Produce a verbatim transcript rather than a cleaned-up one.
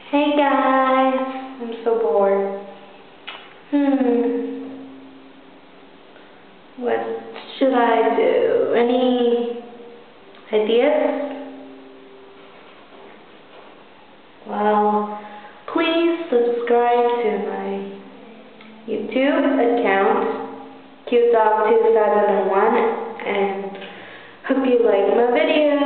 Hey guys, I'm so bored. Hmm. What should I do? Any ideas? Well, please subscribe to my YouTube account, Cute Dog two thousand one, and hope you like my videos.